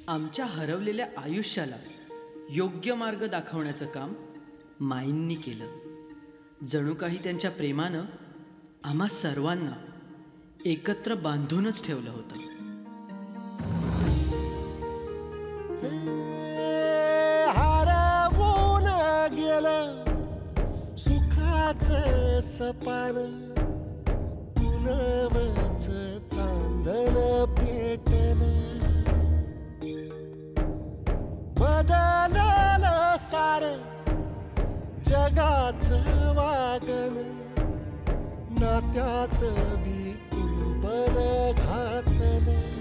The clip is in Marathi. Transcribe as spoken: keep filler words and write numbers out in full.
आमच्या हरवलेल्या आयुष्याला योग्य मार्ग दाखवण्याचं काम माईंनी केलं। जणू काही त्यांच्या प्रेमानं आम्हा सर्वांना एकत्र बांधूनच ठेवलं होतं। हरवून गेलं सुखाचं सपान, पुनवच चांदण पेटलं, बदललं सारं जगाचं वागण, नात्यात बी कुंपण घातलं।